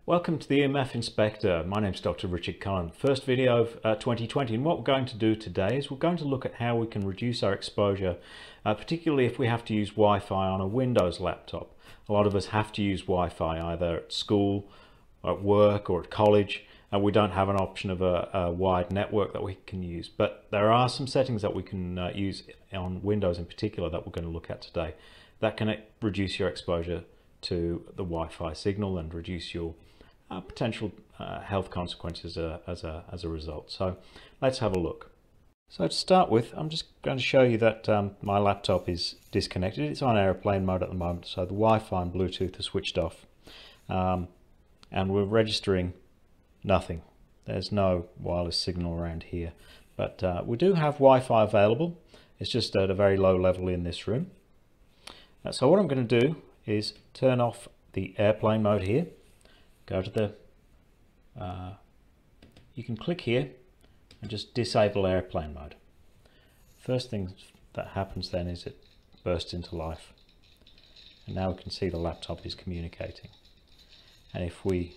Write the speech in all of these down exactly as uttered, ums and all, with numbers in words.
Welcome to the E M F Inspector. My name is Doctor Richard Cullen. First video of uh, twenty twenty, and what we're going to do today is we're going to look at how we can reduce our exposure, uh, particularly if we have to use Wi-Fi on a Windows laptop. A lot of us have to use Wi-Fi either at school, at work or at college, and we don't have an option of a, a wide network that we can use. But there are some settings that we can uh, use on Windows in particular that we're going to look at today that can reduce your exposure to the Wi-Fi signal and reduce your Uh, potential uh, health consequences uh, as a as a result. So let's have a look. So to start with, I'm just going to show you that um, my laptop is disconnected. It's on airplane mode at the moment, so the Wi-Fi and Bluetooth are switched off, um, and we're registering nothing. There's no wireless signal around here, but uh, we do have Wi-Fi available. It's just at a very low level in this room. Uh, so what I'm going to do is turn off the airplane mode here. Go to the, uh, you can click here and just disable airplane mode. First thing that happens then is it bursts into life. And now we can see the laptop is communicating. And if we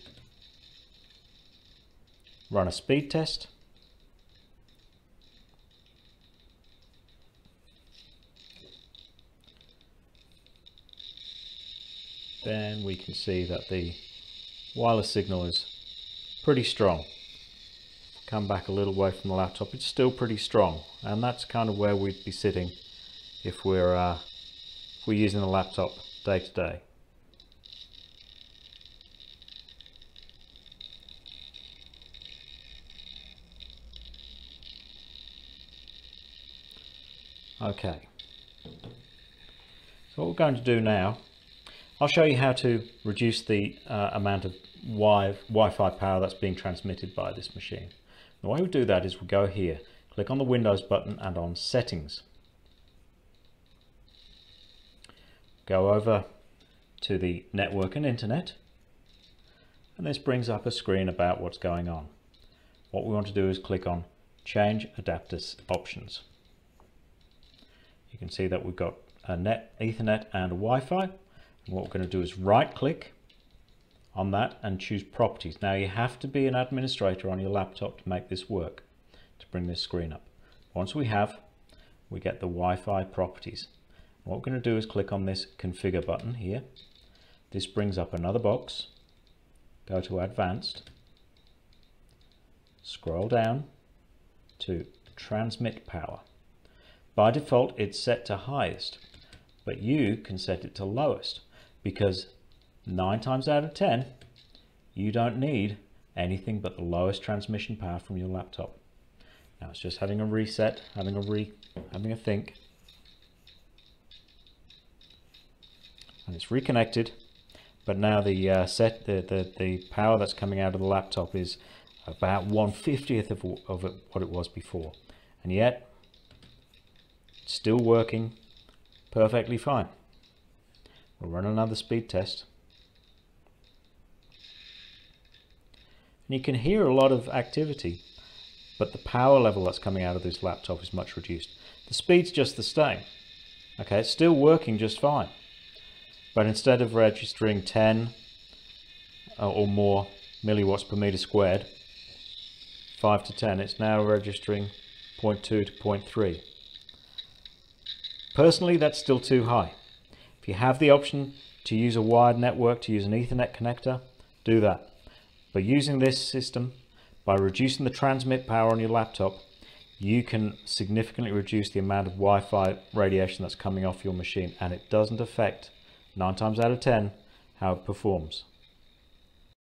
run a speed test, then we can see that the wireless signal is pretty strong. Come back a little way from the laptop, it's still pretty strong, and that's kind of where we'd be sitting if we're uh, if we're using the laptop day to day. Okay, so what we're going to do now, I'll show you how to reduce the uh, amount of wi Wi-Fi power that's being transmitted by this machine. The way we do that is we go here, click on the Windows button and on Settings. Go over to the Network and Internet, and this brings up a screen about what's going on. What we want to do is click on Change Adapter Options. You can see that we've got a net, Ethernet and a Wi-Fi. What we're going to do is right click on that and choose Properties. Now you have to be an administrator on your laptop to make this work, to bring this screen up. Once we have, we get the Wi-Fi properties. What we're going to do is click on this Configure button here. This brings up another box. Go to Advanced. Scroll down to Transmit Power. By default it's set to highest, but you can set it to lowest, because nine times out of ten you don't need anything but the lowest transmission power from your laptop. Now it's just having a reset, having a re having a think, and it's reconnected, but now the uh, set the, the the power that's coming out of the laptop is about one fiftieth of, of it, what it was before, and yet it's still working perfectly fine. We'll run another speed test. And you can hear a lot of activity, but the power level that's coming out of this laptop is much reduced. The speed's just the same. Okay, it's still working just fine. But instead of registering ten or more milliwatts per meter squared, five to ten, it's now registering zero point two to zero point three. Personally, that's still too high. If you have the option to use a wired network, to use an Ethernet connector, do that. But using this system, by reducing the transmit power on your laptop, you can significantly reduce the amount of Wi-Fi radiation that's coming off your machine, and it doesn't affect, nine times out of ten, how it performs.